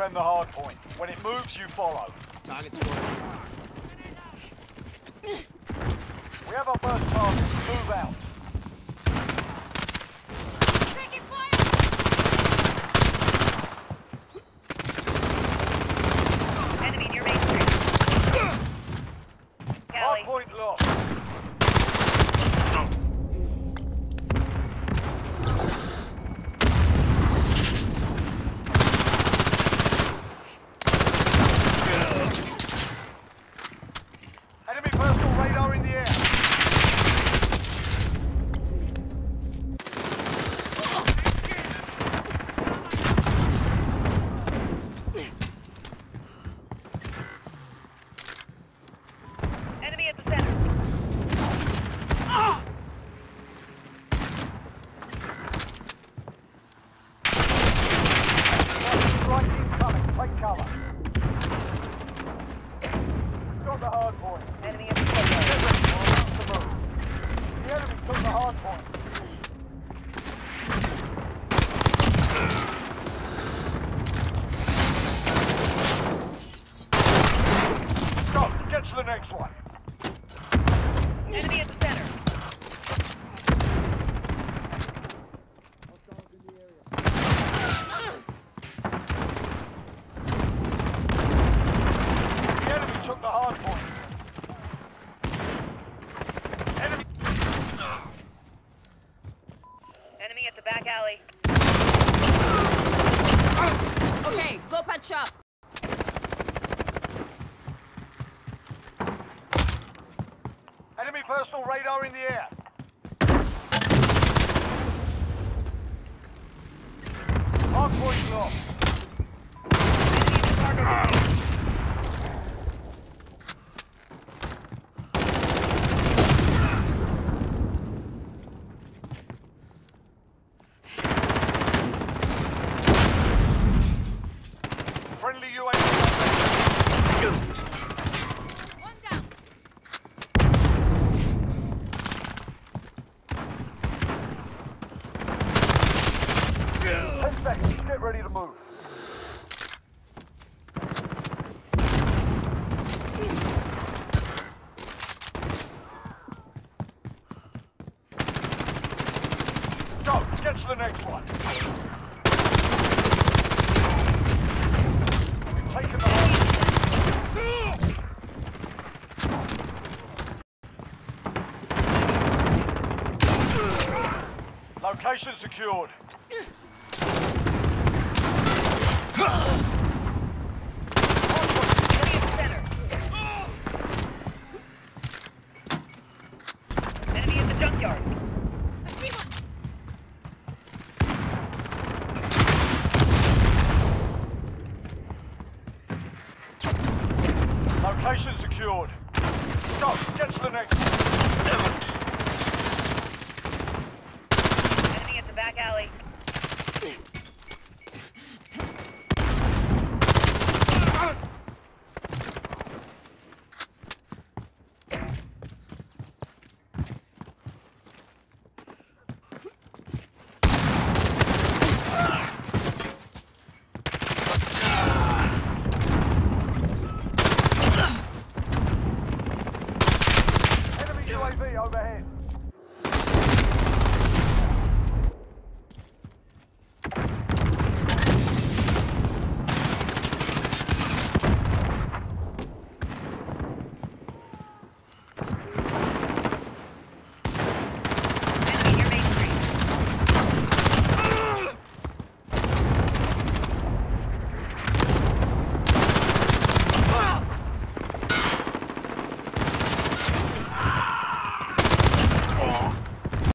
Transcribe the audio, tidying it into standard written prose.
defend the hard point. When it moves, you follow. Target's spotted. We have our first target. Move out. Taking fire! Enemy near Main Street. Hard Galley. point lost. Enemy personal radar in the air. Enemy at the center. Strike incoming. Take cover. Got the hard point. Enemy at the Get center. ready for us to move. The enemy took the hard point. Go, get to the next one. Enemy at the center. The enemy took the hard point. Enemy. Enemy at the back alley. Okay, go patch up. Enemy personal radar in the air. Hard point lost. Enemy at the cargo container. Friendly UAV. One down. Ten seconds. Get ready to move. Go. Get to the next one. We've taken the hard. Location secured. Enemy at the center. Enemy at the junkyard. I see one. Location secured.